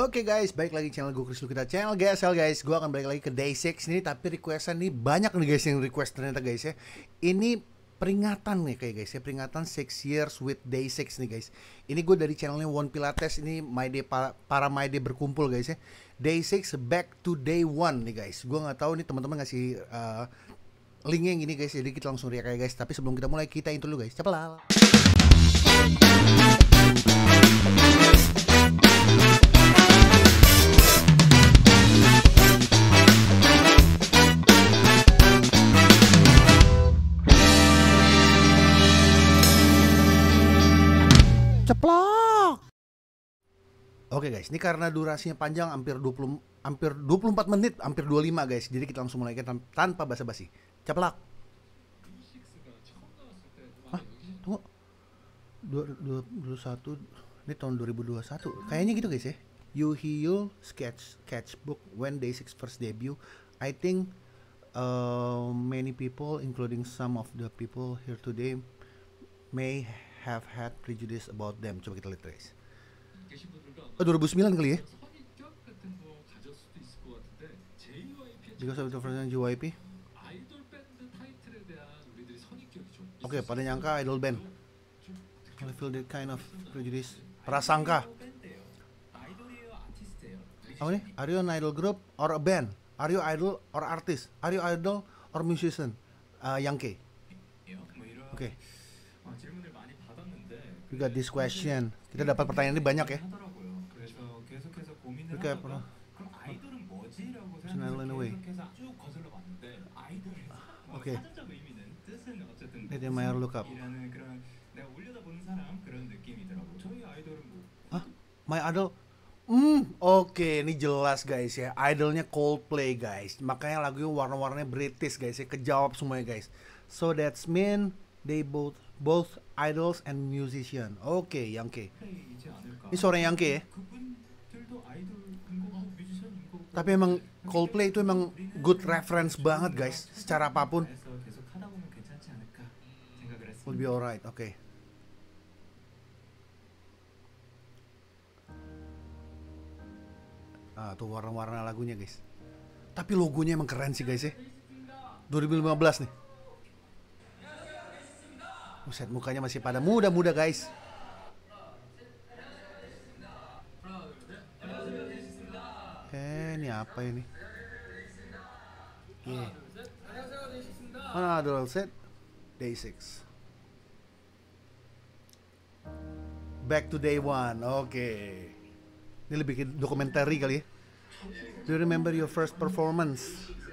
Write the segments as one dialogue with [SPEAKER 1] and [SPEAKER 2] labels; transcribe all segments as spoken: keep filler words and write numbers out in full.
[SPEAKER 1] Oke guys, balik lagi channel gue Chris Lukita, channel G S L guys. Gue akan balik lagi ke Day enam ini, tapi requestan nih banyak nih guys yang request ternyata guys ya. Ini peringatan nih kayak guys ya, peringatan six years with Day enam nih guys. Ini gue dari channelnya One Pilates, ini My Day para, para My Day berkumpul guys ya. Day enam back to Day one nih guys. Gue nggak tahu nih teman-teman ngasih uh, linknya yang gini guys, jadi kita langsung react ya guys. Tapi sebelum kita mulai, kita intro dulu guys. Cepet. Ceplok. Oke guys, ini karena durasinya panjang, hampir dua puluh hampir dua puluh empat menit, hampir dua puluh lima guys. Jadi kita langsung mulai tan tanpa basa-basi. Ceplok. Hah? Tunggu. dua ribu dua puluh satu ini tahun dua ribu dua puluh satu. Kayaknya gitu guys ya. Yu Hyo sketch sketchbook when Day enam first debut. I think uh, many people including some of the people here today may have had prejudice about them. Coba kita lihat guys. Oh, dua ribu sembilan kali ya? Because of the version J Y P. Oke, okay, pada nyangka idol band. I feel that kind of prejudice. Prasangka. Apa nih? Are you an idol group or a band? Are you idol or artist? Are you idol or musician? Uh, Yangke. Oke. Okay. We got this question. Kita dapat pertanyaan ini banyak ya. Oke, pernah. In a way. Oke. Let my look up. Hah? My idol? Hmm, oke, okay. Ini jelas guys ya. Idolnya Coldplay guys. Makanya lagunya warna-warnanya British guys ya. Kejawab semuanya guys. So that's mean they both both idols and musician. Oke, okay, Yangke. Ini suara Yangke ya. Tapi emang Coldplay itu emang good reference banget guys. Secara apapun. Will be alright. Oke. Okay. Ah, tuh warna-warna lagunya guys. Tapi logonya emang keren sih guys ya. dua ribu lima belas nih. Buset, mukanya masih pada muda-muda guys. Eh, ini apa ini? Yeah. Mana adol set? Day enam. Back to Day one. Oke. Okay. Ini lebih ke dokumenter kali ya. Do you remember your first performance?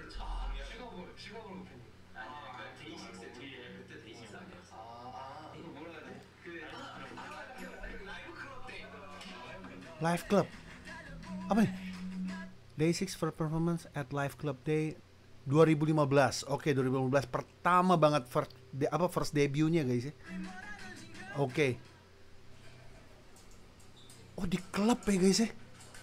[SPEAKER 1] Live Club. Apa nih? Day enam for performance at Live Club Day dua ribu lima belas. Oke, okay, dua ribu lima belas pertama banget first de, apa first debutnya guys ya. Oke. Okay. Oh, di klub ya guys ya.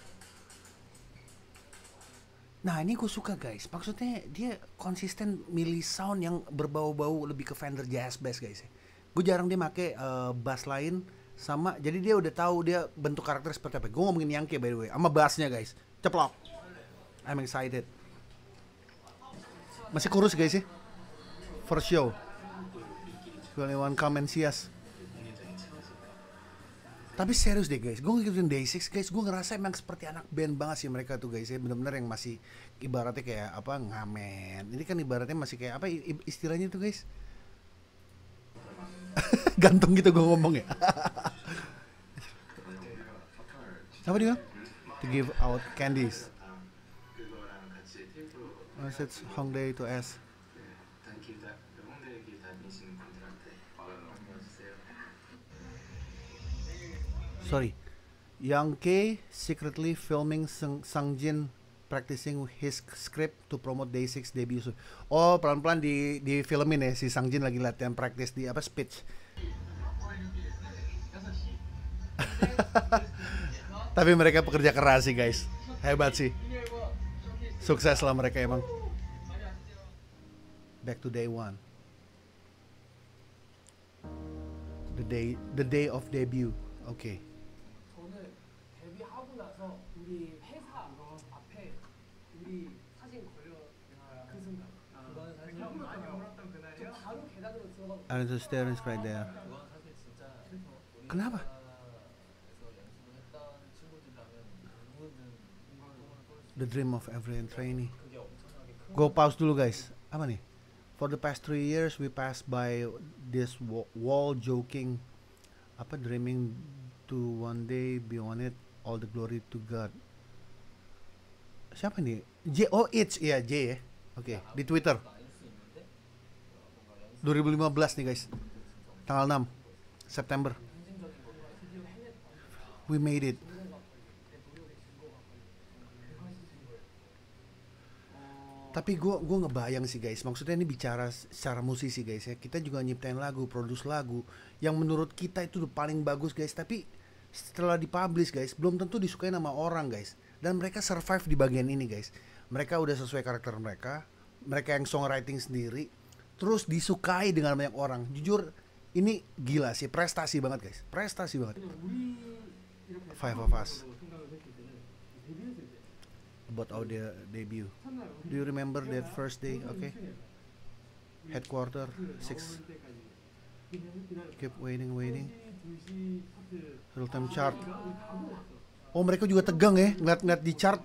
[SPEAKER 1] Nah, ini gue suka guys. Maksudnya dia konsisten milih sound yang berbau-bau lebih ke Fender Jazz Bass guys ya. Gue jarang dia make uh, bass lain sama, jadi dia udah tahu dia bentuk karakter seperti apa. Gue ngomongin Yangke by the way, sama bassnya guys. Ceplok. I'm excited. Masih kurus guys ya. First show. Only one come and see us. Tapi serius deh guys, gue ngikutin Day enam guys, gue ngerasa emang seperti anak band banget sih mereka tuh guys ya. Bener-bener yang masih ibaratnya kayak apa, ngamen. Ini kan ibaratnya masih kayak apa istilahnya tuh guys. Gantung gitu gue ngomong ya. Apa dia? To give out candies. Message Hongdae to S. Sorry. Yangke secretly filming Sungjin practicing his script to promote Day enam debut. Oh, pelan-pelan di di filmin ya si Sungjin lagi latihan praktis di apa speech. Tapi mereka pekerja keras sih guys. Hebat sih. Sukses lah mereka emang. Back to Day one. The day the day of debut. Oke. Okay.
[SPEAKER 2] 와서 우리 회사 앞에 우리 사진 걸려 그 순간 그거는 사실 많이 울었던 그날이요? 바로 계단으로 들어가고
[SPEAKER 1] And the stairs right there.
[SPEAKER 3] 그건 사실 진짜
[SPEAKER 1] Kenapa?
[SPEAKER 3] 우리나라에서 연습을 했던 친구들이라면 누구든 꿈을 꿀 수
[SPEAKER 1] The dream of every trainee.
[SPEAKER 3] 그게 엄청나게 큰
[SPEAKER 1] Go pause dulu guys. Apa nih? For the past three years we passed by this wa- wall joking, apa dreaming to one day be on it. All the glory to God. Siapa nih? J. Oh it's iya J ya. Oke di Twitter.
[SPEAKER 3] 나일 수 있는데 뭔가 연습
[SPEAKER 1] dua ribu lima belas nih guys. Tanggal enam September. We made it. Tapi gue gue ngebayang sih guys, maksudnya ini bicara secara musisi guys ya. Kita juga nyiptain lagu, produce lagu yang menurut kita itu udah paling bagus guys. Tapi setelah dipublish guys, belum tentu disukai sama orang guys. Dan mereka survive di bagian ini guys. Mereka udah sesuai karakter mereka, mereka yang songwriting sendiri, terus disukai dengan banyak orang. Jujur ini gila sih, prestasi banget guys, prestasi banget. Five of Us. About our de- debut. Do you remember that first day? Okay. Headquarter six. Keep waiting, waiting. Real time chart. Oh mereka juga tegang ya, ngeliat-ngeliat di chart.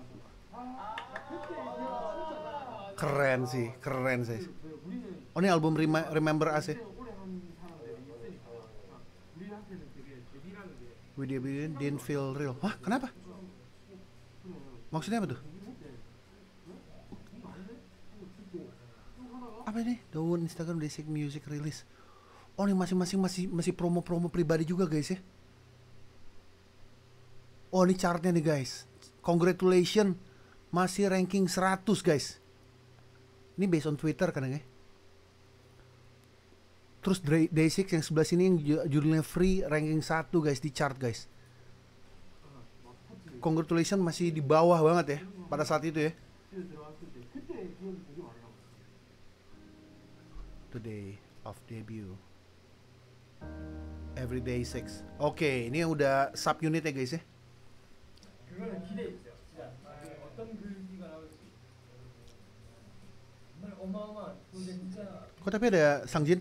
[SPEAKER 1] Keren sih, keren sih. Oh ini album Rem- Remember Us ya. We debuted, didn't feel real. Hah kenapa? Maksudnya apa tuh? Apa ini? Daun Instagram Day six Music Release. Oh ini masing-masing masih masih promo-promo pribadi juga guys ya. Oh ini chartnya nih guys. Congratulations, masih ranking seratus guys. Ini based on Twitter kan ya. Terus Day six yang sebelah sini yang judulnya Free ranking satu guys di chart guys. Congratulations masih di bawah banget ya pada saat itu ya. Today of debut. Everyday six. Oke, okay, ini yang udah sub unit ya guys ya.
[SPEAKER 2] 그거는 기대해 주세요. 진짜 어떤 글귀가 나올지 정말 어마어마한 근데 진짜
[SPEAKER 1] Kok tapi ada Sangjin?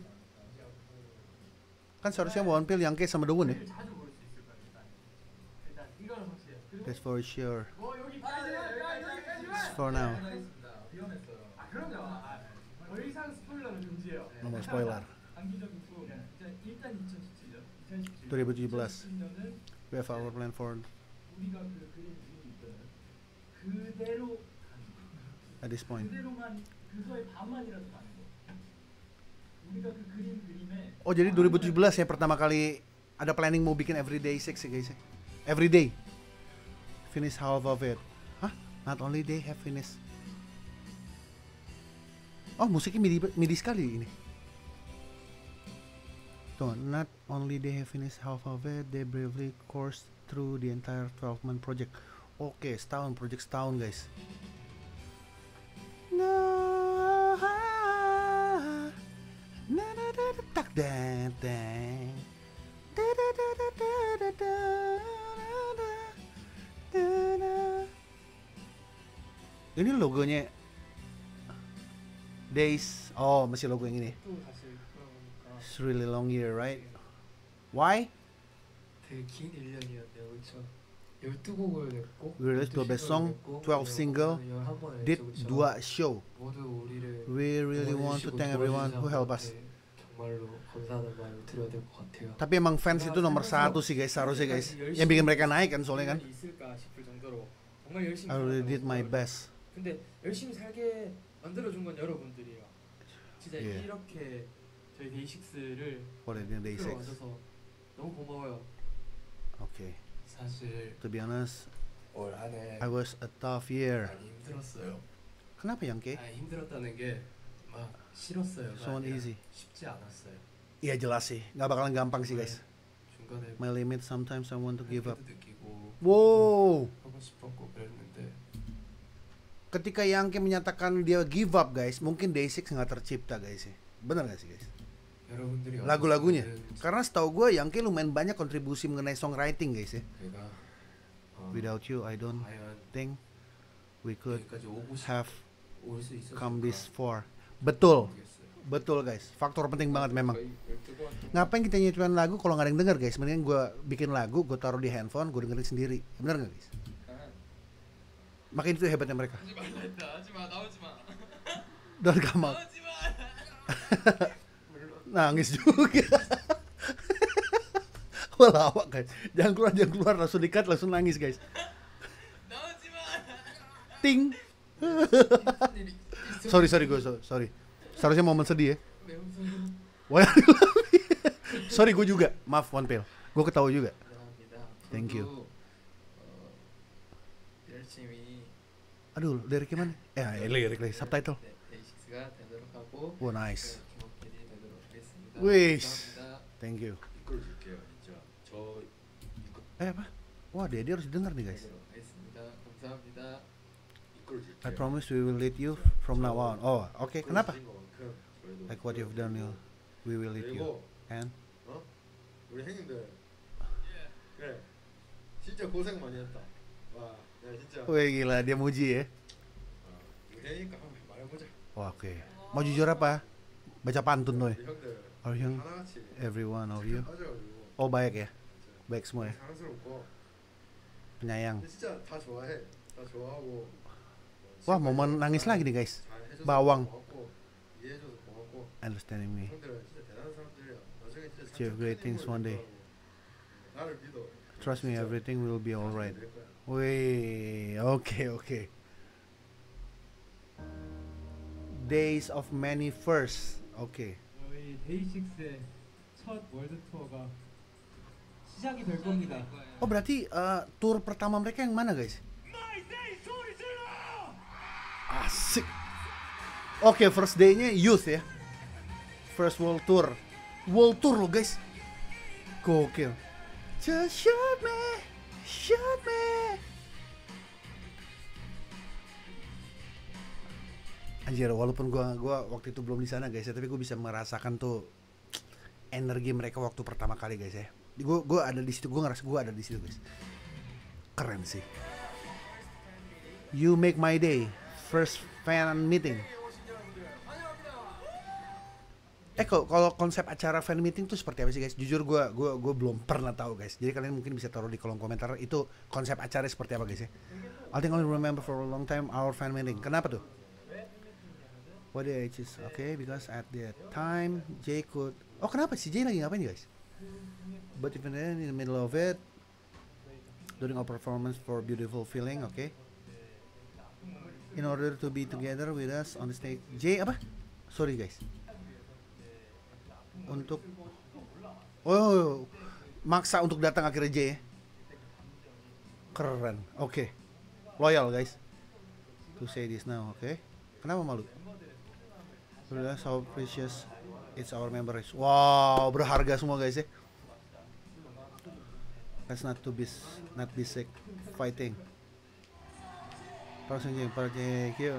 [SPEAKER 1] Kan seharusnya Wonpil, Yangke sama Dowon ya.
[SPEAKER 2] 자주 볼 수 있을 거예요. 일단 일단 이거는 확실해요. 그리고
[SPEAKER 1] That's for sure.
[SPEAKER 2] 뭐 여기까지는 여기까지만
[SPEAKER 1] For now.
[SPEAKER 3] 위험했어요.
[SPEAKER 2] 아 그럼요. 아, 더 이상 스포일러는 금지예요.
[SPEAKER 1] No more spoiler.
[SPEAKER 2] 단기적이고 일단 이천십칠 년 이천십칠
[SPEAKER 1] dua ribu tujuh belas.
[SPEAKER 2] 년은
[SPEAKER 1] We have our plan for
[SPEAKER 2] 우리가 그 그림 그리고 있거든. 그대로 가는 거.
[SPEAKER 1] at this point.
[SPEAKER 2] 그대로만 그거의 반만이라도 가는 거. 우리가 그 그림 그림에
[SPEAKER 1] Oh jadi dua ribu tujuh belas ya pertama kali ada planning mau bikin Everyday six ya guys ya. Everyday. Finish half of it. Hah? Not only they have finished. Oh musiknya midi, midi sekali ini. Tuh, not only they have finished half of it, they bravely coursed through the entire twelve month project. Oke, setahun, project setahun guys. No, na na na na tak dan dan. Da da da da da da da da da da. Ini logonya Days. Oh, masih logo yang ini.
[SPEAKER 2] 또 다시 돌아보니까
[SPEAKER 1] It's really long year, right? Why?
[SPEAKER 2] 되게 긴 일 년이었네요, 그렇죠? 열두 곡을 냈고
[SPEAKER 1] We released twelve song, twelve single, did dua show.
[SPEAKER 2] 모두 우리를
[SPEAKER 1] We really want to thank everyone who help us.
[SPEAKER 2] 정말로 감사하다는 말을 드려야 될 것 같아요.
[SPEAKER 1] Tapi emang fans itu nomor satu sih guys, seharusnya guys. Yang bikin mereka naik kan soalnya kan.
[SPEAKER 2] 있을까 싶을 정도로 정말 열심히
[SPEAKER 1] I really did my
[SPEAKER 2] 살았다고
[SPEAKER 1] best.
[SPEAKER 2] 근데 열심히 살게 만들어준 건 여러분들이에요. 진짜
[SPEAKER 1] 예.
[SPEAKER 2] 이렇게 저희 데이식스를
[SPEAKER 1] For the day six.
[SPEAKER 2] 끌어와줘서 너무 고마워요.
[SPEAKER 1] Okay.
[SPEAKER 2] 사실
[SPEAKER 1] To be honest,
[SPEAKER 2] 올 한해
[SPEAKER 1] I was a tough year.
[SPEAKER 2] 많이 힘들었어요.
[SPEAKER 1] Kenapa yang ke?
[SPEAKER 2] 아, 힘들었다는 게 막 싫었어요.
[SPEAKER 1] So easy.
[SPEAKER 2] 쉽지 않았어요.
[SPEAKER 1] Iya jelas sih, nggak bakalan gampang sih guys.
[SPEAKER 2] 중간에
[SPEAKER 1] My limit sometimes I want to give up.
[SPEAKER 2] 한계도 느끼고
[SPEAKER 1] Wow.
[SPEAKER 2] 하고 싶었고 그랬는데
[SPEAKER 1] Ketika Yangke menyatakan dia give up guys, mungkin Day six nggak tercipta guys ya. Bener nggak sih guys?
[SPEAKER 2] 여러분들이
[SPEAKER 1] Lagu-lagunya.
[SPEAKER 2] 어떻게든
[SPEAKER 1] Karena setahu gue Yangke lumayan banyak kontribusi mengenai songwriting guys ya.
[SPEAKER 2] 내가
[SPEAKER 3] 어,
[SPEAKER 1] Without you, I don't
[SPEAKER 3] 과연
[SPEAKER 1] think we could
[SPEAKER 3] 여기까지 오고 싶
[SPEAKER 1] have
[SPEAKER 3] 올 수 있었을까?
[SPEAKER 1] come this far. Betul,
[SPEAKER 3] 모르겠어요.
[SPEAKER 1] betul guys. Faktor penting banget memang.
[SPEAKER 3] 저희 열두 번
[SPEAKER 1] Ngapain kita nyiptain lagu kalau nggak ada yang denger guys? Mendingan gue bikin lagu, gue taruh di handphone, gue dengerin sendiri. Bener nggak guys? Makanya itu hebatnya mereka.
[SPEAKER 3] 하지 말라 했다. 하지 마. 나오지 마.
[SPEAKER 1] Don't come out.
[SPEAKER 3] 나오지 마.
[SPEAKER 1] Nangis juga. Wah lawak guys. Jangan keluar, jangan keluar. Langsung dikat, langsung nangis guys.
[SPEAKER 3] 나오지 마.
[SPEAKER 1] Ting. Sorry, sorry gue, so- sorry. Seharusnya momen sedih ya.
[SPEAKER 3] 네, 무서워.
[SPEAKER 1] Wah, sorry gue juga. Maaf, One Pill. Gue ketawa juga.
[SPEAKER 3] 감사합니다.
[SPEAKER 1] Thank you.
[SPEAKER 3] 저도, 어, 열심히
[SPEAKER 1] Aduh, lirik gimana? Eh, lirik lagi, subtitle.
[SPEAKER 3] 네, 데이식스가 되도록 하고
[SPEAKER 1] Wah, nice.
[SPEAKER 3] 김옥길이 되도록 하겠습니다.
[SPEAKER 1] Wish.
[SPEAKER 3] 감사합니다.
[SPEAKER 1] Thank you.
[SPEAKER 4] 이끌어줄게요 진짜 저 이끌
[SPEAKER 1] Eh apa? Wah, dia, dia harus denger nih guys.
[SPEAKER 3] 되도록 하겠습니다. 감사합니다.
[SPEAKER 4] 이끌어줄게요
[SPEAKER 1] I promise we will lead you from now on. Oh, oke. Kenapa?
[SPEAKER 4] 이끌어주신 것만큼 저희도
[SPEAKER 1] Like what you've done, you- we will lead you.
[SPEAKER 4] 그리고
[SPEAKER 1] And
[SPEAKER 4] 어? 우리 형님들 그래 진짜 고생 많이 했다 와 내가 진짜
[SPEAKER 1] wih gila, dia muji ya.
[SPEAKER 4] 어, 우리 형이니까 한번 말해보자
[SPEAKER 1] Wah, oke. Mau jujur apa? Baca pantun tuh.
[SPEAKER 4] 우리 형들
[SPEAKER 1] Oh, yang
[SPEAKER 4] 하나같이
[SPEAKER 1] every one of you.
[SPEAKER 4] 빠져가지고
[SPEAKER 1] Oh, baik ya.
[SPEAKER 4] 진짜
[SPEAKER 1] Baik semua ya.
[SPEAKER 4] 사랑스럽고
[SPEAKER 1] Penyayang.
[SPEAKER 4] 근데 진짜 다 좋아해 다 좋아하고
[SPEAKER 1] Wah, momen nangis lagi nih guys.
[SPEAKER 4] 잘 해줘서
[SPEAKER 1] bawang.
[SPEAKER 4] 고맙고 이해해줘서 고맙고
[SPEAKER 1] Understanding me.
[SPEAKER 4] 형들은 진짜 대단한 사람들이야 나중에 진짜
[SPEAKER 1] Achieve great things one day.
[SPEAKER 4] 나를 믿어
[SPEAKER 1] Trust me,
[SPEAKER 4] 진짜
[SPEAKER 1] everything will be alright.
[SPEAKER 4] 될 거야.
[SPEAKER 1] Wih, oke oke. Days of many firsts. Oke.
[SPEAKER 2] 저희 데이식스의 첫 월드 투어가 시작이 될 겁니다.
[SPEAKER 1] Oh berarti eh, tour pertama mereka yang mana guys? Asik. Oke, first day-nya youth ya. First world tour. World tour loh guys. Gokil. Just shoot me, shoot me. Anjir, walaupun gua gua waktu itu belum di sana guys ya, tapi gua bisa merasakan tuh energi mereka waktu pertama kali guys ya. Gua gua ada di situ, gua ngerasa gua ada di situ guys. Keren sih. You make my day. First fan meeting. Eh kalau kalau konsep acara fan meeting tuh seperti apa sih guys? Jujur gue gue gue belum pernah tahu guys. Jadi kalian mungkin bisa taruh di kolom komentar itu konsep acara seperti apa guys ya. I think only remember for a long time our fan meeting. Kenapa tuh? What the H is okay because at that time Jay could. Oh kenapa sih Jay lagi ngapain guys? But even then in the middle of it, during our performance for Beautiful Feeling, okay. In order to be together with us on the stage, Jay apa? Sorry guys. Untuk oh maksa untuk datang akhirnya J ya. Keren. Oke. Okay. Loyal guys. To say this now, oke. Okay. Kenapa malu? Realize how precious it's our memories. Wow, berharga semua guys ya. Let's not to be not be sick fighting. Langsung yang pakai kyo.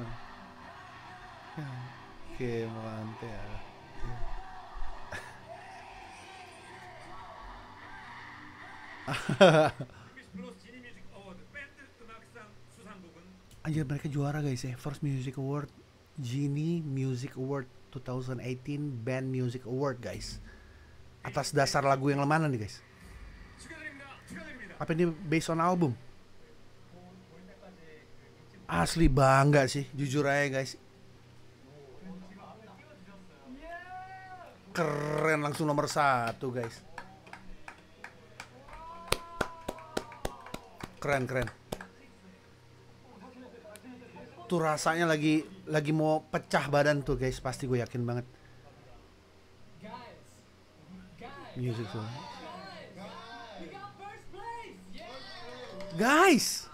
[SPEAKER 1] Oke, mantap ya. Anjir mereka juara guys ya. First Music Award, Genie Music Award twenty eighteen Band Music Award guys. Atas dasar lagu yang mana nih guys? Apa ini based on album? Asli bangga sih, jujur aja guys. Keren, langsung nomor satu guys. Keren keren. Tuh rasanya lagi lagi mau pecah badan tuh guys, pasti gue yakin banget. Music tuh. Guys.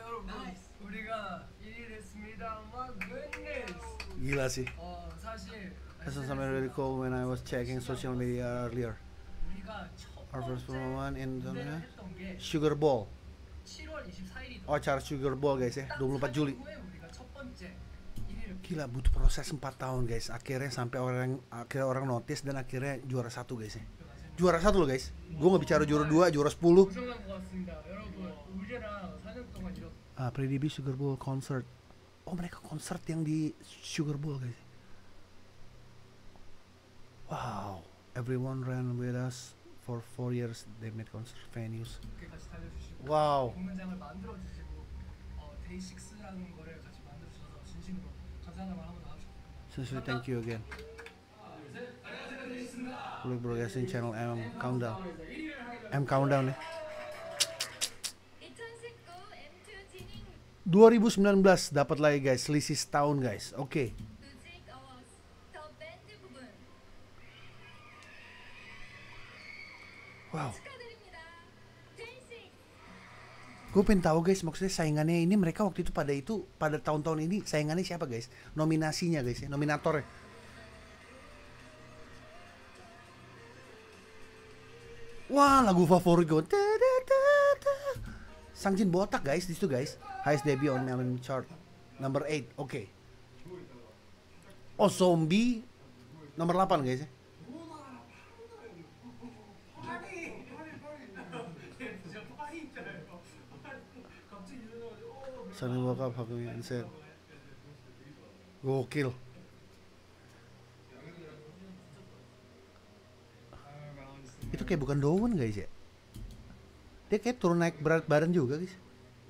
[SPEAKER 1] Gila sih. This is something really cool when I was checking social media earlier. Our first one in uh, Sugar Bowl. Oh, acara Sugar Bowl guys ya, dua puluh empat Juli. Gila, butuh proses empat tahun guys. Akhirnya sampai orang akhirnya orang notice dan akhirnya juara satu guys ya. juara satu loh guys. Gue nggak bicara juara dua, juara sepuluh.
[SPEAKER 2] 고생한 것 같습니다. 여러분, 우리랑 사 년 동안 이렇게
[SPEAKER 1] Ah, Pretty Bee Sugar Bowl concert. Oh, mereka concert yang di Sugar Bowl guys. Wow, everyone ran with us for four years. They made concert venues.
[SPEAKER 2] 같이 달려주시고
[SPEAKER 1] Wow.
[SPEAKER 2] 공연장을 만들어주시고 어, 데이식스라는 거를 같이 만들어주셔서 진심으로 감사하다는 말 한번 나눠주셨습니다.
[SPEAKER 1] Sincerely thank you again. Public Broadcasting Channel M Countdown. M Countdown ya.
[SPEAKER 5] 이천십구 엠투 진행
[SPEAKER 1] dua ribu sembilan belas dapat lagi guys, selisih setahun guys. Oke.
[SPEAKER 5] 뮤직 어워즈 더 밴드 부분
[SPEAKER 1] Wow.
[SPEAKER 5] 축하드립니다. 데이식스
[SPEAKER 1] Gue pengen tahu guys, maksudnya saingannya ini mereka waktu itu pada itu pada tahun-tahun ini saingannya siapa guys? Nominasinya guys ya, nominatornya. Wah, lagu favorit gue. Sangjin botak guys di situ guys. Highest debut on Melon chart number eight. Oke. Oh, Zombie nomor delapan guys ya. Sunny woke up hugging me and said, gokil. Itu kayak bukan Dowen guys ya. Dia kayak turun naik berat badan juga guys.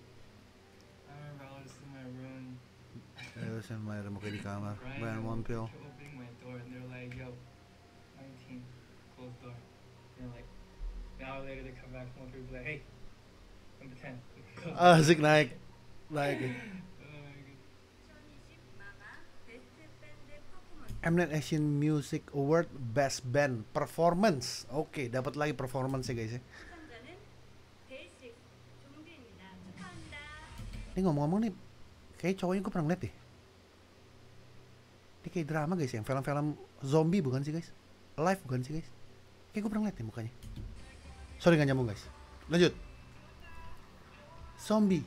[SPEAKER 1] Terus yang main remote di kamar, main one pill.
[SPEAKER 3] opening my door and they're like, yo, nineteen, close door. And like, an hour later they come back from one people like, hey, number ten.
[SPEAKER 1] Asik naik, naik.
[SPEAKER 3] Oh my God.
[SPEAKER 5] 이천이십 마가 베스트 밴드 퍼포먼스
[SPEAKER 1] Mnet Asian Music Award Best Band Performance. Oke, dapat lagi performance ya guys ya.
[SPEAKER 5] 수상자는 데이식스 종비입니다. 축하합니다.
[SPEAKER 1] Ini ngomong-ngomong nih, kayak cowoknya gue pernah ngeliat deh. Ini kayak drama guys, yang film-film zombie bukan sih guys? Live bukan sih guys? Kayak gue pernah ngeliat deh mukanya. Sorry nggak nyambung guys. Lanjut. Zombie.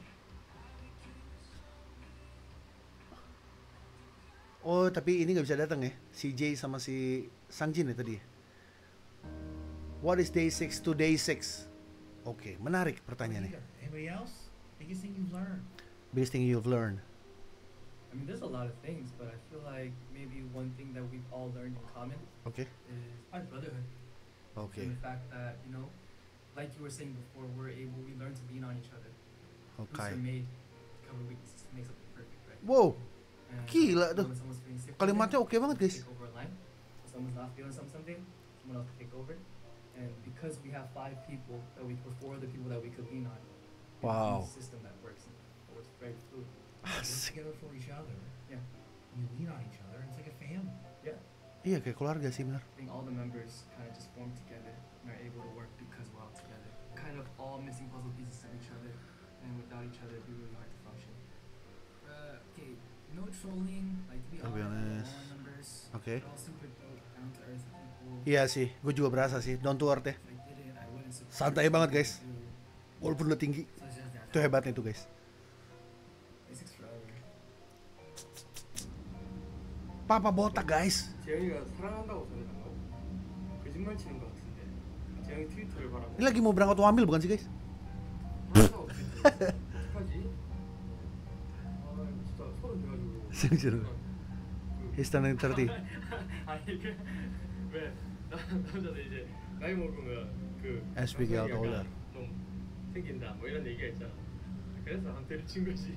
[SPEAKER 1] Oh tapi ini nggak bisa datang ya, si Jay sama si Sangjin ya tadi. What is day six to day six? Oke, menarik pertanyaannya.
[SPEAKER 6] Anybody else? Biggest thing you've learned?
[SPEAKER 1] Biggest thing you've learned.
[SPEAKER 3] I mean, there's a lot of things, but I feel like maybe one thing that we've all learned in common
[SPEAKER 1] Oke.
[SPEAKER 3] is our brotherhood.
[SPEAKER 1] Oke.
[SPEAKER 3] And the fact that, you know, like you were saying before, we're able, we learn to lean on each other.
[SPEAKER 1] Oke.
[SPEAKER 3] Roots are made to cover weaknesses to make something perfect, right?
[SPEAKER 1] Wow,
[SPEAKER 3] And
[SPEAKER 1] gila tuh.
[SPEAKER 3] when someone's feeling sick,
[SPEAKER 1] Kalimatnya oke banget guys.
[SPEAKER 3] take over a line. If someone's not feeling something, something, someone else can take over. And because we have five people that we, or four other people that we could lean on, we have
[SPEAKER 1] Wow.
[SPEAKER 3] a system that works, that works very fluid.
[SPEAKER 6] Work
[SPEAKER 1] Asik.
[SPEAKER 6] together for each other.
[SPEAKER 3] Yeah.
[SPEAKER 6] You lean on each other. It's like a family.
[SPEAKER 3] Yeah.
[SPEAKER 1] Iya kayak keluarga sih benar.
[SPEAKER 3] I think all the members kind of just form together and are able to work because we're all together. Kind of all missing puzzle pieces of each other, and without each other, it'd be really hard to function. Uh, okay, no trolling. Like we
[SPEAKER 1] I'll
[SPEAKER 3] all
[SPEAKER 1] be
[SPEAKER 3] have
[SPEAKER 1] honest.
[SPEAKER 3] our members.
[SPEAKER 1] Oke.
[SPEAKER 3] They're all super dope, down to earth people.
[SPEAKER 1] Iya sih, gue juga berasa sih, down to earth ya.
[SPEAKER 3] If I did it, I wouldn't support
[SPEAKER 1] Santai banget, guys.
[SPEAKER 3] you.
[SPEAKER 1] Walaupun udah tinggi,
[SPEAKER 3] So it's just that.
[SPEAKER 1] itu hebatnya tuh guys.
[SPEAKER 3] Basics forever.
[SPEAKER 1] Papa botak guys.
[SPEAKER 4] 재영이가 사랑한다고 전해준 거 거짓말 치는 거 같은데 재영이 트위터를 봐라고
[SPEAKER 1] Ini lagi mau berangkat wamil bukan sih guys?
[SPEAKER 4] 사랑한다고 트위터 어떡하지? 아 이거 진짜 서른 돼가지고
[SPEAKER 1] Serius. He's turning thirty.
[SPEAKER 4] 아니 그왜 남자들 이제 나이 먹으면 그
[SPEAKER 1] As we get
[SPEAKER 4] 남성이 약간
[SPEAKER 1] older.
[SPEAKER 4] 좀 생긴다 뭐 이런 얘기가 있잖아 그래서 한테를 친 거지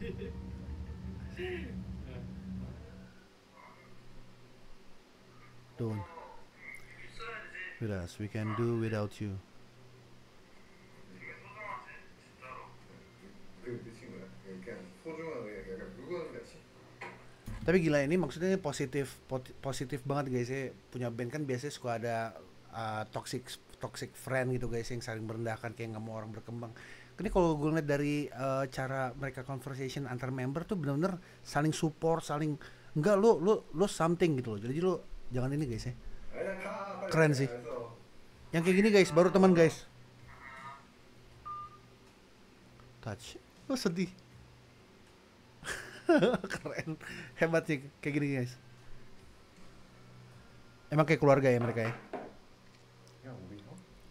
[SPEAKER 1] Don't. With us, we can do without you.
[SPEAKER 4] 그 친구야 그러니까 소중한 약간 물건 같이
[SPEAKER 1] Tapi gila ini maksudnya positif pot- positif banget guys ya. Punya band kan biasanya suka ada uh, toxic toxic friend gitu guys yang saling merendahkan kayak nggak mau orang berkembang. Ini kalau gue ngeliat dari uh, cara mereka conversation antar member tuh bener-bener saling support, saling enggak lo lo lo something gitu loh. Jadi lo jangan ini guys ya. Keren sih. Yang kayak gini guys baru teman guys. Touch. Oh sedih. Keren, hebat sih kayak gini guys. Emang kayak keluarga ya mereka ya.
[SPEAKER 4] 야 우리 형?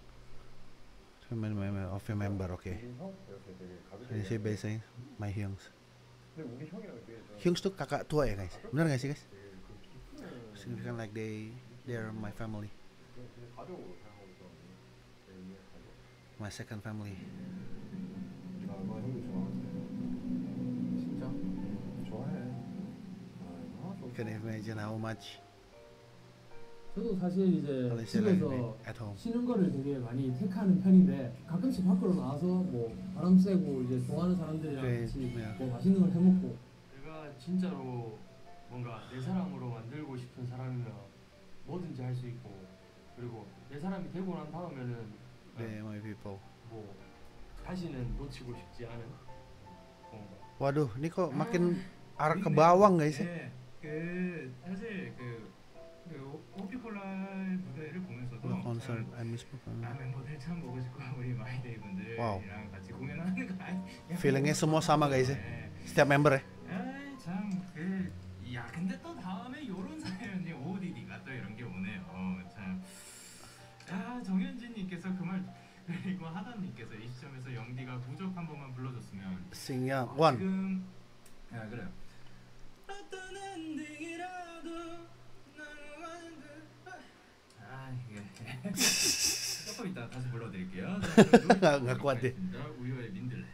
[SPEAKER 1] Family member of a member, oke.
[SPEAKER 4] 우리 형 이렇게 되게 가볍게
[SPEAKER 1] Ini sih biasanya my hyungs.
[SPEAKER 4] 근데 우리 형이랑 되게 좀
[SPEAKER 1] Hyungs tuh kakak tua ya guys. Bener gak sih guys?
[SPEAKER 4] 되게 그 깊은
[SPEAKER 1] Significant like they they're my family,
[SPEAKER 4] 되게 되게 가족으로 생각하고 있었는데 되게 이해하고
[SPEAKER 1] my second family.
[SPEAKER 4] 나 얼마나 형도 좋아하는데
[SPEAKER 3] 진짜?
[SPEAKER 4] 음, 좋아해 아, 얼마나 좋아
[SPEAKER 1] You can imagine how much
[SPEAKER 2] 저도 사실 이제
[SPEAKER 1] Malaysia
[SPEAKER 2] 집에서
[SPEAKER 1] like at home.
[SPEAKER 2] 쉬는 거를 되게 많이 택하는 편인데 가끔씩 밖으로 나와서 뭐 바람 쐬고 이제 좋아하는 사람들이랑
[SPEAKER 1] 그래,
[SPEAKER 2] 같이
[SPEAKER 1] 네.
[SPEAKER 2] 뭐 맛있는 걸 해먹고.
[SPEAKER 3] 내가 진짜로 뭔가 내 사람으로 만들고 싶은 사람이면 뭐든지 할 수 있고, 그리고 내 사람이 되고 난 다음에는
[SPEAKER 1] They my people.
[SPEAKER 3] 뭐 다시는 놓치고 싶지 않은 뭔가.
[SPEAKER 1] Waduh, ini kok makin arah ke bawang guys ya?
[SPEAKER 7] 네, 그 사실 그, 그 호피폴라 무대를 보면서도
[SPEAKER 1] Oh, concert,
[SPEAKER 7] 참,
[SPEAKER 1] I miss
[SPEAKER 7] 아 멤버들 참 보고 싶고 우리 마이데이 분들이랑
[SPEAKER 1] Wow.
[SPEAKER 7] 같이 공연하는 거 아니
[SPEAKER 1] Feelingnya semua sama guys ya? Setiap member ya?
[SPEAKER 7] 참그 야 근데 또 다음에 요런 사연이 오디디가 또 이런 게 오네요. 참. 아 정현진님께서 그 말 그리고 하단님께서 이 시점에서 영디가 부족 한 번만 불러줬으면.
[SPEAKER 1] Singnya one.
[SPEAKER 7] 지금 아 그래요. 어떤 엔딩이라도 나는 아 이게 조금 이따 다시 불러드릴게요.
[SPEAKER 1] Nggak kuat deh.
[SPEAKER 7] 우유의 민들레.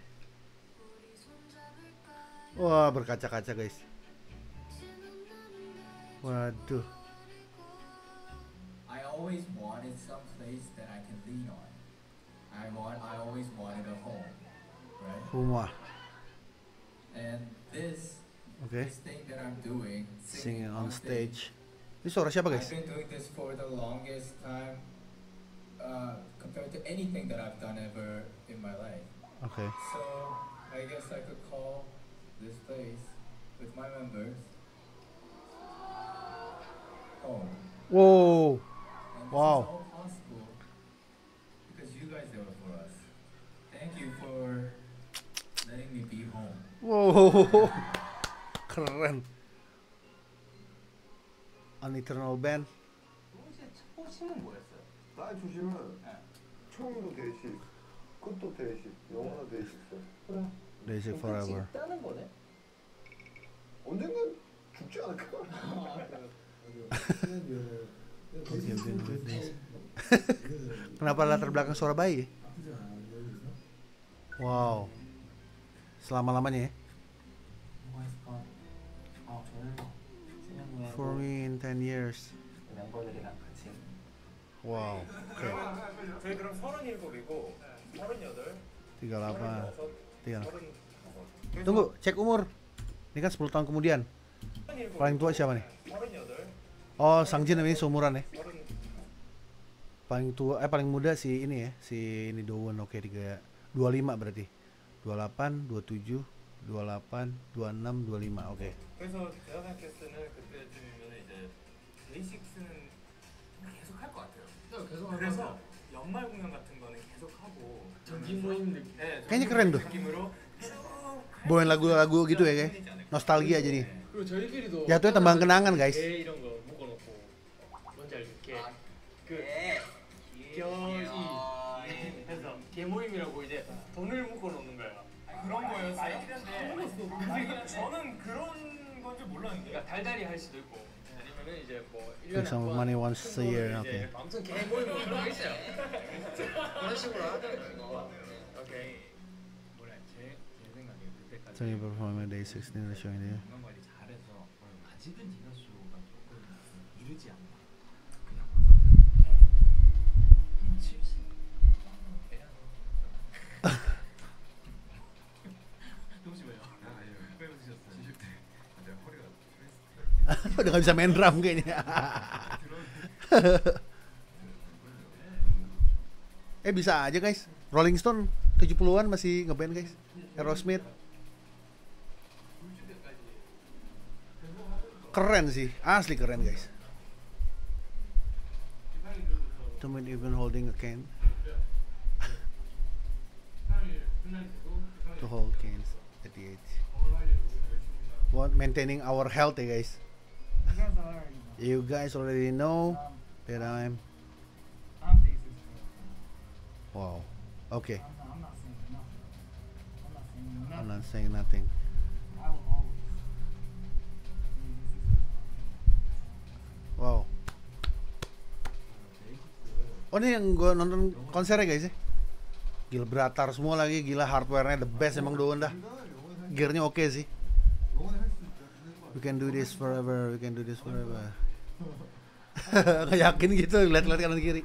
[SPEAKER 1] Wah, berkaca-kaca guys. Waduh.
[SPEAKER 8] I always wanted some place that I can lean on. I want. I always wanted a home, right?
[SPEAKER 1] Rumah.
[SPEAKER 8] And this,
[SPEAKER 1] Oke.
[SPEAKER 8] this thing that I'm doing,
[SPEAKER 1] Singing on stage. Ini suara siapa guys?
[SPEAKER 8] I've been doing this for the longest time, uh, compared to anything that I've done ever in my life.
[SPEAKER 1] Oke.
[SPEAKER 8] So I guess I could call this place with my members home.
[SPEAKER 1] Wow.
[SPEAKER 8] And
[SPEAKER 1] Wow.
[SPEAKER 8] this is all possible because you guys did it for us. Thank you for letting me be home.
[SPEAKER 1] Wow. Keren. An Eternal Band.
[SPEAKER 7] 동시에 첫 호심은 뭐였어요?
[SPEAKER 4] 나의 조심은 처음도 데이식 끝도 데이식 영원한 데이식
[SPEAKER 1] Daisy Forever.
[SPEAKER 3] 있다는 거네.
[SPEAKER 4] 언젠간 죽지 않을까?
[SPEAKER 1] Kenapa latar belakang suara bayi? Wow. Selama-lamanya ya.
[SPEAKER 3] 뭐가 있을까? 아 저는 그냥
[SPEAKER 1] For me in ten years.
[SPEAKER 3] 멤버들이랑 같이.
[SPEAKER 1] Wow. Oke.
[SPEAKER 7] 저희 그럼 서른일곱이고 서른여덟
[SPEAKER 1] tiga puluh delapan. tiga.
[SPEAKER 7] 서른
[SPEAKER 1] Tunggu, cek umur. Ini kan sepuluh tahun kemudian. Paling tua siapa nih?
[SPEAKER 7] 서른여덟
[SPEAKER 1] Oh, Sangjin ini seumuran ya.
[SPEAKER 7] 서른
[SPEAKER 1] Paling tua eh paling muda si ini ya, si ini Dowon. Oke, tiga dua puluh lima berarti. dua puluh delapan, dua puluh tujuh, dua puluh delapan, dua puluh enam, dua puluh lima. Oke.
[SPEAKER 7] 그래서 제가 생각했을 때는 그때쯤이면 이제 데이식스는 계속 할 것 같아요.
[SPEAKER 3] 계속
[SPEAKER 7] 그래서 연말 공연 같은 거는 계속 하고
[SPEAKER 3] 정기 모임 느낌.
[SPEAKER 7] 네,
[SPEAKER 1] Kayaknya keren tuh.
[SPEAKER 7] 느낌으로
[SPEAKER 1] Bawain lagu-lagu gitu ya, guys. Nostalgia jadi.
[SPEAKER 3] 그리고 저희끼리도
[SPEAKER 1] Jatuhnya tembang kenangan, guys.
[SPEAKER 3] 개 이런 거 묶어놓고 뭔지 알죠? 개. 그 겨이 해서 개 모임이라고 이제 돈을 묶어놓는 거야.
[SPEAKER 7] 그런 거였어요? 근데 저는 그런 건 줄 몰랐는데.
[SPEAKER 3] 그러니까 달달이 할 수도 있고 아니면은 이제 뭐
[SPEAKER 1] Take
[SPEAKER 3] 일년에
[SPEAKER 1] some
[SPEAKER 3] 한 번
[SPEAKER 1] money once
[SPEAKER 3] 큰
[SPEAKER 1] a
[SPEAKER 3] 거를
[SPEAKER 1] year.
[SPEAKER 3] 이제
[SPEAKER 1] Oke.
[SPEAKER 3] 아무튼 개 모임 뭐 그런 거 있어요. 그런 식으로 하잖아요. 이거. 오케이.
[SPEAKER 7] 뭐라 제, 제 생각에 그때까지
[SPEAKER 1] So you perform at day sixteen the show ini.
[SPEAKER 7] 건강 관리 잘해서 아직은 디너쇼가 조금 이르지 않나. 그냥 칠십 동시 왜요? 왜 웃으셨어요? 칠십 대 내 허리가
[SPEAKER 1] Udah gak bisa main drum kayaknya. Eh bisa aja guys. Rolling Stone tujuh puluhan masih ngeband guys. Aerosmith. Keren sih, asli keren guys. To me even holding a can. To hold cans at the age. What maintaining our health ya guys. You guys already know that I'm wow. Okay.
[SPEAKER 3] I'm not, I'm not saying nothing. I'm not saying nothing.
[SPEAKER 1] I'm not saying nothing.
[SPEAKER 3] I will always.
[SPEAKER 1] Wow. Oh ini yang gue nonton konsernya guys ya. Gila beratar semua lagi, gila hardware-nya the best emang Doan dah. Gearnya oke okay sih. We can do this forever, we can do this forever. Gak yakin gitu, lihat-lihat kanan kiri.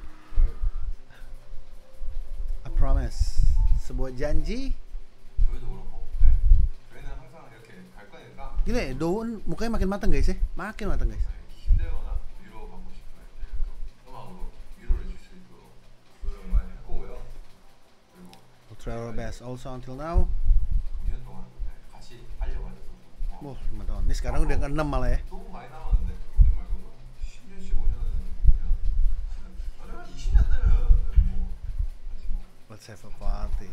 [SPEAKER 1] I promise. Sebuah janji.
[SPEAKER 9] 저희도 그렇고, 네. 저희는 항상 이렇게 갈 거니까
[SPEAKER 1] Gila ya, Doan mukanya makin matang guys ya. Makin matang guys.
[SPEAKER 9] 힘들거나 위로받고 싶을 때 음악으로 위로를 줄 수 있도록 노력을 많이 할 거고요. 그리고
[SPEAKER 1] We'll try our best also until now.
[SPEAKER 9] 이 년 동안 네, 같이 달려가서
[SPEAKER 1] Oh, lima tahun. Ini sekarang udah ke enam malah ya.
[SPEAKER 9] 너무 많이 남았는데 걱정 말고 십 년, 십오 년은 그냥 나중에 한 이십 년 되면 뭐 같이 뭐
[SPEAKER 1] Let's have a party.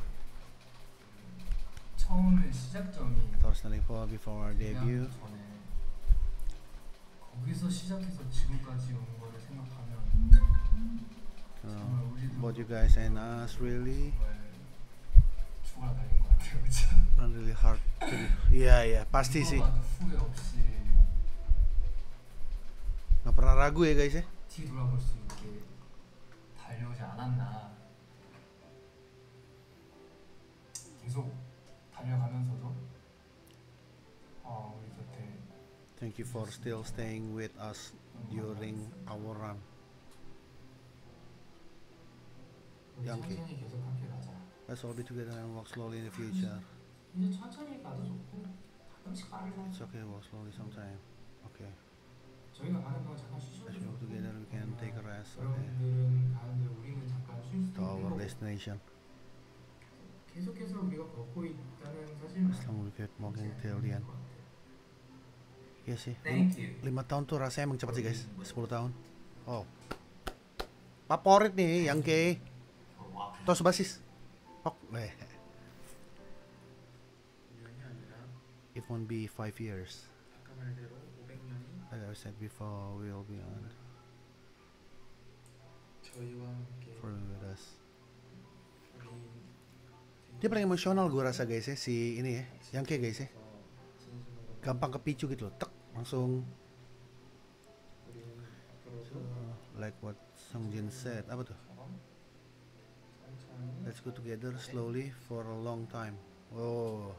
[SPEAKER 3] 처음에 시작점이
[SPEAKER 1] Thor standing for before our debut.
[SPEAKER 3] 데뷔하기 전에 거기서 시작해서 지금까지 온 거를 생각하면 정말
[SPEAKER 1] Uh,
[SPEAKER 3] 우리도
[SPEAKER 1] both you guys and us really
[SPEAKER 3] 정말 죽어라 달린 것 같아요, 그렇죠?
[SPEAKER 1] run really hard. to do. Iya iya pasti sih.
[SPEAKER 3] 누가 봐도 후회 없이
[SPEAKER 1] Nggak pernah ragu ya guys ya.
[SPEAKER 3] 뒤돌아볼 수 있게 달려오지 않았나. 계속 달려가면서도 어, 우리 곁에
[SPEAKER 1] Thank you for still staying with us during our run.
[SPEAKER 3] 우리
[SPEAKER 1] 양키.
[SPEAKER 3] 천천히 계속 함께 가자.
[SPEAKER 1] Let's all be together and walk slowly in the future.
[SPEAKER 3] 이제 천천히 가도 좋고 가끔씩 빠르게
[SPEAKER 1] It's
[SPEAKER 3] 하자.
[SPEAKER 1] okay, walk slowly sometime. Okay.
[SPEAKER 3] 저희가 가는 동안 잠깐 쉬셔도
[SPEAKER 1] As we walk
[SPEAKER 3] 좋고
[SPEAKER 1] together, we can take a rest. Okay.
[SPEAKER 3] 여러분들은 가는데 우리는 잠깐 쉴 수도
[SPEAKER 1] To our
[SPEAKER 3] 있고
[SPEAKER 1] destination.
[SPEAKER 3] 계속해서 우리가 걷고 있다는 사실만
[SPEAKER 1] As long as we keep walking till the end. Iya sih.
[SPEAKER 8] Thank you.
[SPEAKER 1] lima tahun tuh rasanya emang cepat sih guys. sepuluh tahun. Oh. Favorit nih yang ke Tos basis. Oh, eh. It won't be five years.
[SPEAKER 4] 아까 말대로 오백 년이
[SPEAKER 1] Like I said before, we'll be on
[SPEAKER 4] 저희와 함께
[SPEAKER 1] for with us.
[SPEAKER 4] 우리
[SPEAKER 1] Dia paling emosional gue rasa guys ya si ini ya, yang kayak guys ya.
[SPEAKER 4] 진심으로
[SPEAKER 1] Gampang kepicu gitu loh, tek langsung.
[SPEAKER 4] 우리는 앞으로도
[SPEAKER 1] Uh, like what Songjin said, apa tuh?
[SPEAKER 4] 천천히
[SPEAKER 1] Let's go together slowly for a long time. Oh,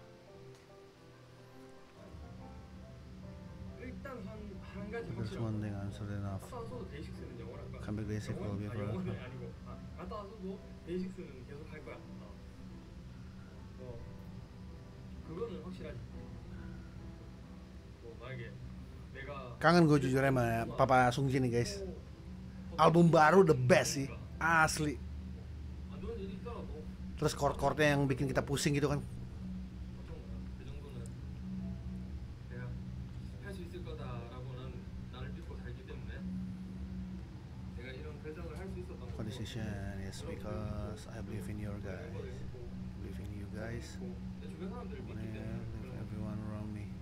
[SPEAKER 2] 일단 한, 한 가지
[SPEAKER 1] there's
[SPEAKER 2] 확실한
[SPEAKER 1] one
[SPEAKER 2] 건
[SPEAKER 1] thing answered enough.
[SPEAKER 2] 갔다 와서도 데이식스는 영어를 할 거야.
[SPEAKER 1] Come back basic will be
[SPEAKER 2] 아,
[SPEAKER 1] forever.
[SPEAKER 2] 영어는 아니고 아, 갔다 와서도 데이식스는 계속 할 거야. 어. 어. 그거는 확실하지. 뭐 만약에 내가
[SPEAKER 1] Kangen gue jujur sama Papa Songjin nih guys. Album baru the best sih, asli.
[SPEAKER 2] 안 좋은 일이 있더라도
[SPEAKER 1] Terus chord-chordnya yang bikin kita pusing gitu kan.
[SPEAKER 2] 걱정 마. 그 정도는 내가 할 수 있을 거다라고 난 나를 믿고 살기 때문에 내가 이런 결정을 할 수 있었던
[SPEAKER 1] For
[SPEAKER 2] 거고.
[SPEAKER 1] decision is because I believe in your guys, believe in you guys,
[SPEAKER 2] 내 주변 사람들을
[SPEAKER 1] and I
[SPEAKER 2] 믿기 때문에
[SPEAKER 1] believe everyone around me.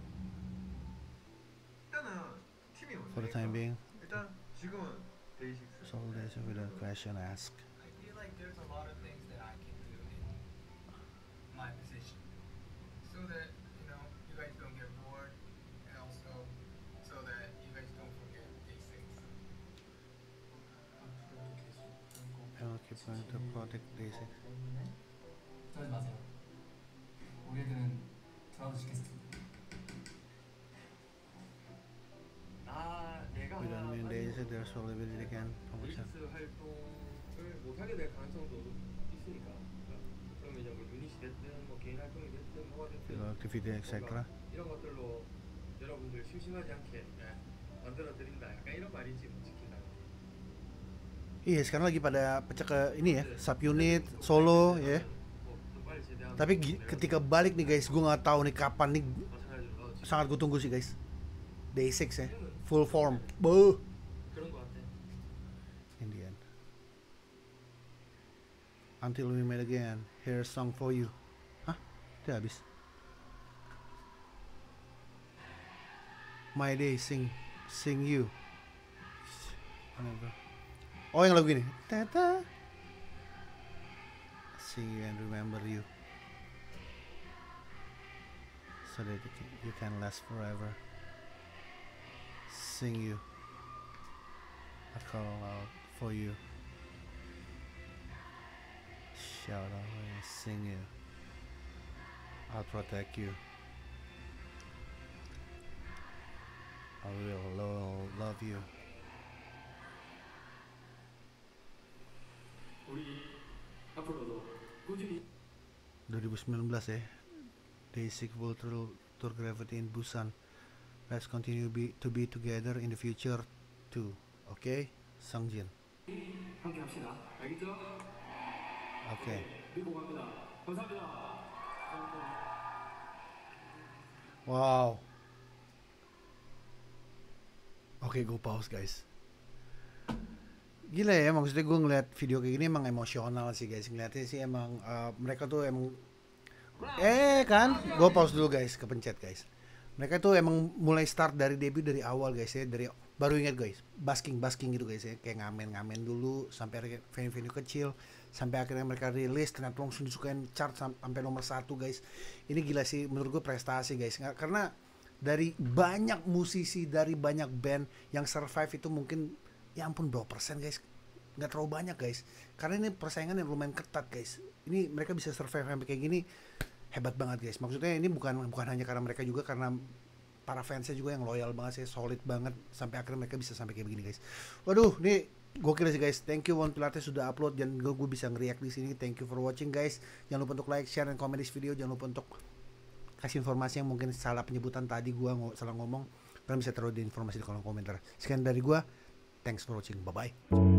[SPEAKER 9] 일단은 팀이
[SPEAKER 1] For the time being,
[SPEAKER 9] 일단 지금은 데이식스.
[SPEAKER 1] so there's without question ask.
[SPEAKER 3] I feel like there's a lot of things that I can do in my position, so that you know you guys don't get bored, and also so that you guys don't forget these things.
[SPEAKER 4] 앞으로도 계속
[SPEAKER 1] I will keep going to protect Day six.
[SPEAKER 4] 때문에
[SPEAKER 3] 그러지 마세요. 우리 애들은 드라마 시켰습니다.
[SPEAKER 2] 나 내가
[SPEAKER 1] Without me in Day six, there's probability they can promotion.
[SPEAKER 2] 데이식스 활동을 못하게 될 가능성도 있으니까. 그러면 이제 뭐 유닛이 됐든 뭐 개인 활동이 됐든 뭐가 됐든
[SPEAKER 1] Physical activity, et cetera.
[SPEAKER 2] 이런 것들로 여러분들 심심하지 않게 예, 만들어 드린다. 약간 이런 말이지 뭐 지킨다.
[SPEAKER 1] Iya, sekarang lagi pada pecah ke ini ya, subunit, solo ya.
[SPEAKER 2] 뭐좀 빨리 제대하면
[SPEAKER 1] Tapi gi- ketika balik nih guys, gue nggak tahu nih kapan nih.
[SPEAKER 2] 마찬가지로 지금
[SPEAKER 1] Sangat gue tunggu sih guys. Day six ya, full form. Buh.
[SPEAKER 2] 그런 거 같아.
[SPEAKER 1] In the end. Until we meet again, here's song for you. Hah? Udah habis. My day sing sing you. Mana itu? Oh yang lagu ini. Tata. see you and remember you, so that you can, you can last forever. Sing you, I call out for you. Shout out and sing you. I'll protect you. I will lo- love you.
[SPEAKER 2] 우리 앞으로도 꾸준히
[SPEAKER 1] dua ribu sembilan belas ya, Day six World Tour, Tour Gravity in Busan. Let's continue be, to be together in the future too. Okay, Sungjin.
[SPEAKER 2] 함께 합시다. 알겠죠?
[SPEAKER 1] Okay.
[SPEAKER 2] 믿고 갑니다. 감사합니다.
[SPEAKER 1] Wow. Oke, gue pause guys. Gila ya, maksudnya gue ngeliat video kayak gini emang emosional sih guys. Ngeliatnya sih emang uh, mereka tuh emang eh kan, gue pause dulu guys, kepencet guys. Mereka tuh emang mulai start dari debut dari awal guys ya, dari baru ingat guys, basking basking gitu guys ya, kayak ngamen ngamen dulu sampai venue-venue kecil, sampai akhirnya mereka rilis, ternyata langsung disukain chart sampai nomor satu guys. Ini gila sih menurut gue prestasi guys, karena dari banyak musisi, dari banyak band yang survive itu mungkin ya ampun berapa persen guys, nggak terlalu banyak guys, karena ini persaingan yang lumayan ketat guys. Ini mereka bisa survive sampai kayak gini, hebat banget guys. Maksudnya ini bukan bukan hanya karena mereka juga, karena para fansnya juga yang loyal banget sih, solid banget sampai akhirnya mereka bisa sampai kayak begini guys. Waduh, nih gokil sih guys. Thank you One Pilates sudah upload dan gue, gue bisa nge-react di sini. Thank you for watching guys. Jangan lupa untuk like, share, dan komen di video. Jangan lupa untuk kasih informasi yang mungkin salah penyebutan tadi, gua ng- salah ngomong, kalian bisa taruh di informasi di kolom komentar. Sekian dari gua, thanks for watching, bye bye.